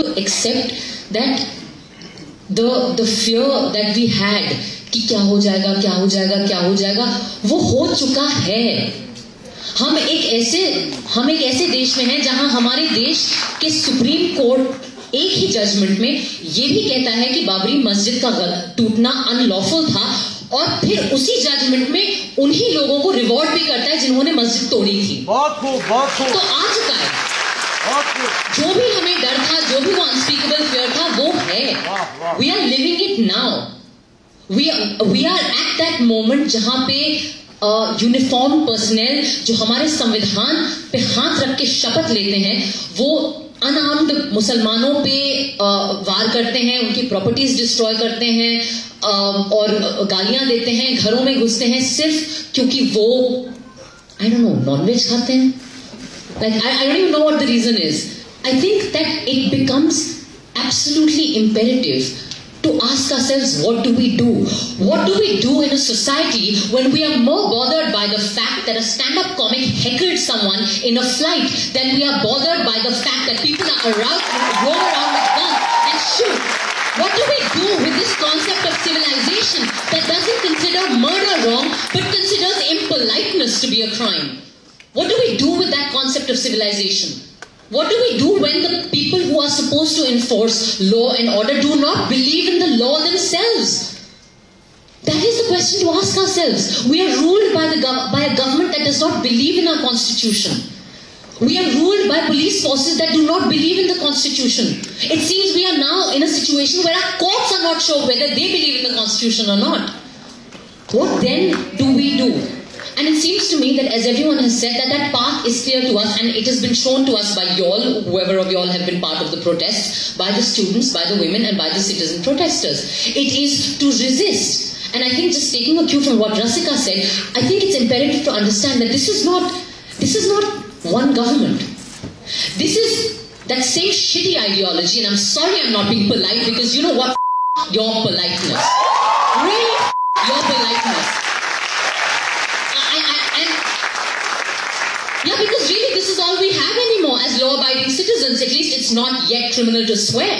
to accept that the fear that we had कि क्या हो जाएगा, क्या हो जाएगा, क्या हो जाएगा, वो हो चुका है. हम एक ऐसे देश में हैं जहां हमारे देश के सुप्रीम कोर्ट एक ही जजमेंट में ये भी कहता है कि बाबरी मस्जिद का टूटना अनलॉफुल था, और फिर उसी जजमेंट में उन्हीं लोगों को रिवॉर्ड भी करता है जिन्होंने मस्जिद तोड़ी थी. बहुत खूब, बहुत खूब. तो आ चुका है. जो भी हमें डर था, जो भी वो अनस्पीकेबल फियर था, वो है. We are living it now. We are at that moment जहां पे यूनिफॉर्म पर्सनल जो हमारे संविधान पे हाथ रख के शपथ लेते हैं, वो अनआर्म्ड मुसलमानों पे वार करते हैं, उनकी प्रॉपर्टीज डिस्ट्रॉय करते हैं, और गालियां देते हैं, घरों में घुसते हैं, सिर्फ क्योंकि वो आई डोंट नो नॉनवेज खाते हैं. Like I don't even know what the reason is. I think that it becomes absolutely imperative to ask ourselves, what do we do? What do we do in a society when we are more bothered by the fact that a stand-up comic heckled someone in a flight than we are bothered by the fact that people are roam around with guns and shoot? What do we do with this concept of civilization that doesn't consider murder wrong but considers impoliteness to be a crime? What do we do with that concept of civilization? What do we do when the people who are supposed to enforce law and order do not believe in the law themselves? That is the question to ask ourselves. We are ruled by a government that does not believe in our constitution. We are ruled by police forces that do not believe in the constitution. It seems we are now in a situation where our courts are not sure whether they believe in the constitution or not. What then do we do? And it seems to me that, as everyone has said, that path is clear to us, and it has been shown to us by y'all, whoever of y'all have been part of the protests, by the students, by the women, and by the citizen protesters. It is to resist. And I think, just taking a cue from what Rasika said, I think it's imperative to understand that this is not one government. This is that same shitty ideology, and I'm sorry I'm not being polite, because you know what? Your politeness. Really? Your politeness. Yeah, because really this is all we have anymore as law-abiding citizens. At least it's not yet criminal to swear.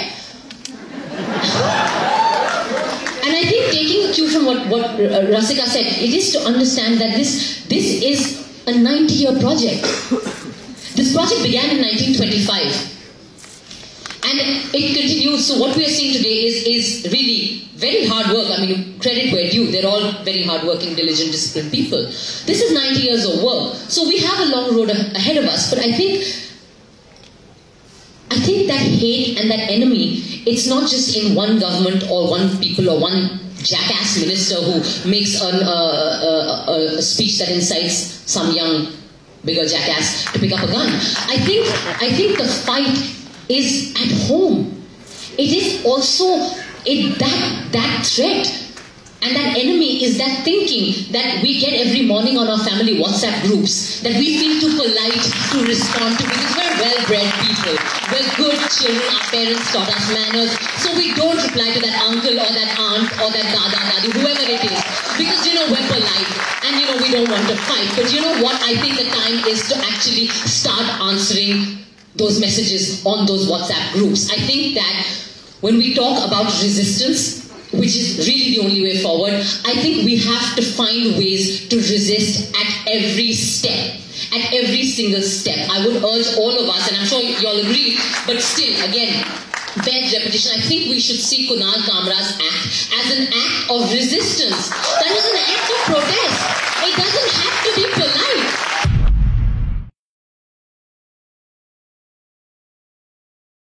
And I think, taking a cue from what Rasika said, it is to understand that this is a 90-year project. This project began in 1925. And it continues. So what we are seeing today is really very hard work. I mean, credit where due. They're all very hard-working, diligent, disciplined people. This is 90 years of work. So we have a long road ahead of us. But I think that hate and that enemy, it's not just in one government or one people or one jackass minister who makes a speech that incites some young, bigger jackass to pick up a gun. I think the fight is at home. It is also that threat and that enemy is that thinking that we get every morning on our family WhatsApp groups that we feel too polite to respond to because we're well-bred people. We're good children. Our parents taught us manners. So we don't reply to that uncle or that aunt or that dada, dadi, whoever it is. Because, we're polite and, we don't want to fight. But you know what? I think the time is to actually start answering those messages on those WhatsApp groups. I think that when we talk about resistance, which is really the only way forward, I think we have to find ways to resist at every step, at every single step. I would urge all of us, and I'm sure you all agree, but still, again, bears repetition. I think we should see Kunal Kamra's act as an act of resistance. That was an act of protest.